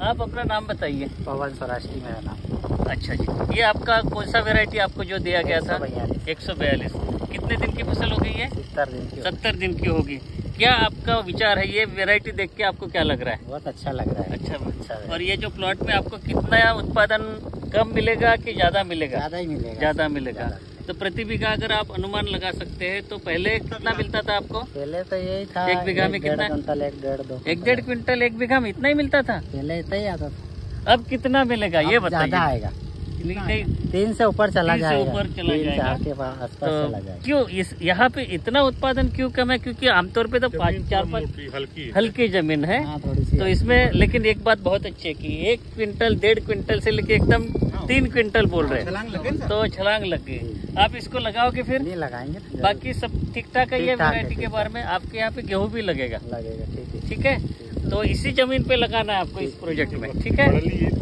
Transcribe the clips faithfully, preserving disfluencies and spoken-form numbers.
आप अपना नाम बताइए। पवन स्वराष्ट्री मेरा नाम। अच्छा जी, ये आपका कौन सा वेरायटी आपको जो दिया गया था? एक सौ बयालीस। कितने दिन की फसल हो गई है? सत्तर दिन की। सत्तर दिन की होगी। क्या आपका विचार है, ये वेरायटी देख के आपको क्या लग रहा है? बहुत अच्छा लग रहा है। अच्छा अच्छा है। और ये जो प्लॉट में आपको कितना उत्पादन कम मिलेगा कि ज्यादा मिलेगा? ज्यादा ही मिलेगा। ज्यादा मिलेगा। तो प्रति बीघा अगर आप अनुमान लगा सकते हैं तो पहले कितना मिलता था आपको? पहले तो यही था, एक बीघा में कितना? क्विंटल, एक डेढ़ दो एक डेढ़ क्विंटल एक बीघा में इतना ही मिलता था? पहले इतना ही आता था। अब कितना मिलेगा ये बताइए? ज्यादा आएगा, कहीं तीन से ऊपर चला जाएगा। ऊपर चला जाएगा। चार के आसपास चला जाएगा। क्यों इस यहाँ पे इतना उत्पादन क्यों कम है? क्योंकि आमतौर पे तो पाँच चार पाँच हल्की हल्की जमीन है। हाँ, थोड़ी सी तो इसमें लेकिन एक बात बहुत अच्छी है कि एक क्विंटल डेढ़ क्विंटल से लेके एकदम तीन क्विंटल बोल रहे हैं, तो छलांग लग गई। आप इसको लगाओगे फिर? नहीं लगाएंगे। बाकी सब ठीक ठाक है। ये ठीक ठाक है, वैरायटी के ठीक बारे में आपके यहाँ पे गेहूँ भी लगेगा? लगेगा। ठीक है, ठीक है। तो इसी जमीन पे लगाना है आपको इस प्रोजेक्ट में, ठीक है?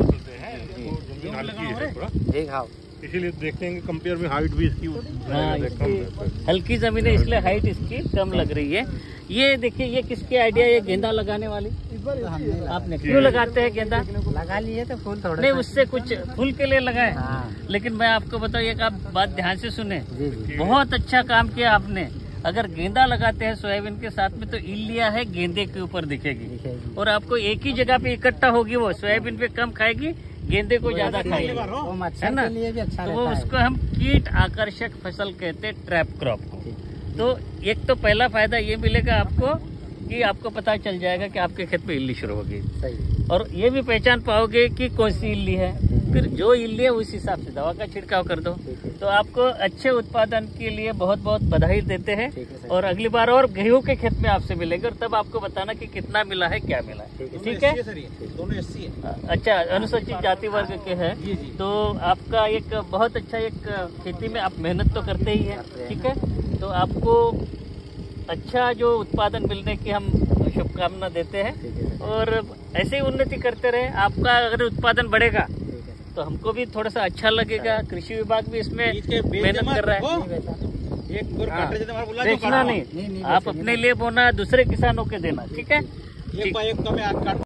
ठीक है। इसीलिए देखते हैं कंपेयर में हाइट भी इसकी हाँ, इसकी हल्की जमीन है इसलिए हाइट इसकी कम लग रही है। ये देखिए, ये किसकी आइडिया? ये गेंदा लगाने वाली आपने क्यों लगाते हैं गेंदा? लगा लिए तो फूल थोड़े नहीं, उससे कुछ फूल के लिए लगाए। हाँ। लेकिन मैं आपको बताऊँ, एक आप बात ध्यान से सुने। जी जी। बहुत अच्छा काम किया आपने। अगर गेंदा लगाते हैं सोयाबीन के साथ में तो इल्लिया है गेंदे के ऊपर दिखेगी, दिखेगी। और आपको एक ही जगह पे इकट्ठा होगी। वो सोयाबीन पे कम खाएगी, गेंदे को ज्यादा खाएगी, वो है मच्छर ना? के लिए भी अच्छा तो वो रहता है। उसको हम कीट आकर्षक फसल कहते हैं, ट्रैप क्रॉप को। तो एक तो पहला फायदा ये मिलेगा आपको कि आपको पता चल जाएगा कि आपके खेत में इल्ली शुरू होगी, सही। और ये भी पहचान पाओगे कि कौन सी इल्ली है। फिर जो इल्ली है उस हिसाब से दवा का छिड़काव कर दो। तो आपको अच्छे उत्पादन के लिए बहुत बहुत बधाई देते हैं, और अगली बार और गेहूं के खेत में आपसे मिलेंगे, और तब आपको बताना कि कितना मिला है, क्या मिला है। ठीक है? दोनों एससी है। अच्छा, अनुसूचित जाति वर्ग के हैं, तो आपका एक बहुत अच्छा एक खेती में आप मेहनत तो करते ही हैं, ठीक है? तो आपको अच्छा जो उत्पादन मिलने की हम शुभकामना देते हैं, और ऐसे ही उन्नति करते रहे। आपका अगर उत्पादन बढ़ेगा तो हमको भी थोड़ा सा अच्छा लगेगा। कृषि विभाग भी इसमें मेहनत कर रहा है। एक बेचना नहीं, आप अपने लिए बोना, दूसरे किसानों के देना। ठीक है? ठीक।